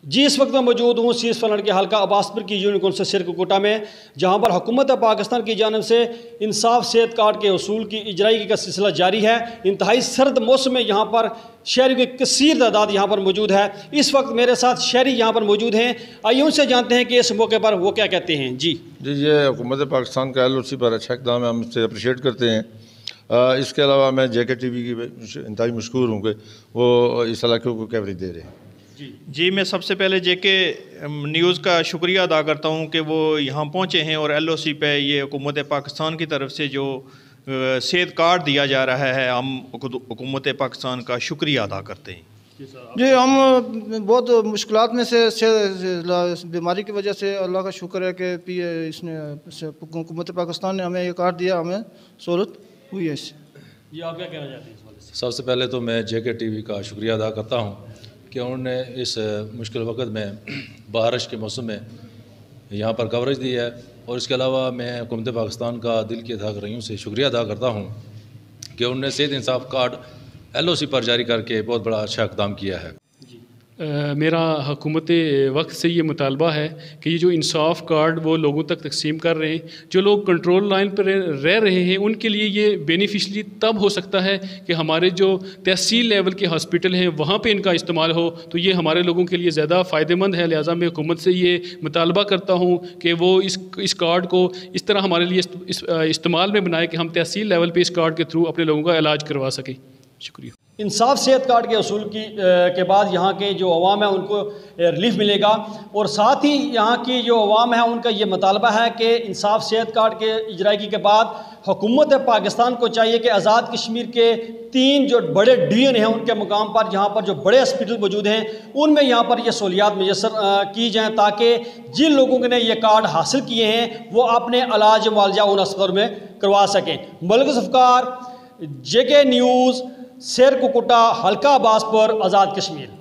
جی اس وقت میں موجود ہوں سیس فلنڈ کے حلقہ عباسپور کی یونین کونسل سرکوٹا میں، جہاں پر حکومت پاکستان کی جانب سے انصاف صحت کارڈ کے حصول کی اجرائی کا سلسلہ جاری ہے۔ انتہائی سرد موسم میں یہاں پر شہریوں کی کثیر تعداد یہاں پر موجود ہے۔ اس وقت میرے ساتھ شہری یہاں پر موجود ہیں، آئیے ان سے جانتے ہیں کہ اس موقع پر وہ کیا کہتے ہیں۔ جی یہ حکومت پاکستان کا LOC پر اچھا اقدام ہے، ہم اس سے اپریشیٹ کرتے ہیں۔ اس کے علاوہ میں JK TV کی انتہائی مشکور ہوں کہ وہ اس علاقے کو کوریج دے رہے ہیں۔ جی میں سب سے پہلے JK نیوز کا شکریہ ادا کرتا ہوں کہ وہ یہاں پہنچے ہیں اور LOC پہ یہ حکومت پاکستان کی طرف سے جو صحت کارڈ دیا جا رہا ہے، ہم حکومت پاکستان کا شکریہ ادا کرتے ہیں۔ جی ہم بہت مشکلات میں سے بیماری کی وجہ سے اللہ کا شکر ہے کہ اس نے حکومت پاکستان نے ہمیں یہ کارڈ دیا، ہمیں سہولت ہوئی ہے اس سے۔ جی آپ کیا کہنا چاہتے ہیں؟ سب سے پہلے تو میں JK TV کا شکریہ ادا کرتا ہوں کہ انہوں نے اس مشکل وقت میں بارش کے موسم میں یہاں پر کوریج دی ہے، اور اس کے علاوہ میں حکومت پاکستان کا دل کی گہرائیوں سے شکریہ ادا کرتا ہوں کہ انہوں نے صحت انصاف کارڈ LOC پر جاری کر کے بہت بڑا اچھا اقدام کیا ہے۔ میرا حکومت وقت سے یہ مطالبہ ہے کہ یہ جو انصاف کارڈ وہ لوگوں تک تقسیم کر رہے ہیں، جو لوگ کنٹرول لائن پر رہ رہے ہیں، ان کے لیے یہ بینیفیشلی تب ہو سکتا ہے کہ ہمارے جو تحصیل لیول کے ہاسپٹل ہیں وہاں پہ ان کا استعمال ہو، تو یہ ہمارے لوگوں کے لیے زیادہ فائدہ مند ہے۔ لہٰذا میں حکومت سے یہ مطالبہ کرتا ہوں کہ وہ اس کارڈ کو اس طرح ہمارے لیے استعمال میں بنائے کہ ہم تحصیل لیول پہ اس کارڈ کے تھرو اپنے لوگوں کا علاج کروا سکیں۔ شکریہ۔ انصاف صحت کارڈ کے حصول کے بعد یہاں کے جو عوام ہیں ان کو ریلیف ملے گا، اور ساتھ ہی یہاں کی جو عوام ہے ان کا یہ مطالبہ ہے کہ انصاف صحت کارڈ کے اجرائی کے بعد حکومت پاکستان کو چاہیے کہ آزاد کشمیر کے 3 جو بڑے DN ہیں ان کے مقام پر جہاں پر جو بڑے ہاسپٹل موجود ہیں ان میں یہاں پر یہ سہولیات میسر کی جائیں، تاکہ جن لوگوں نے یہ کارڈ حاصل کیے ہیں وہ اپنے علاج معالجہ ان اسپتالوں میں کروا سکیں۔ ملک ذوالفقار، JK نیوز، سرکوٹا، حلقہ عباسپور، آزاد کشمیر۔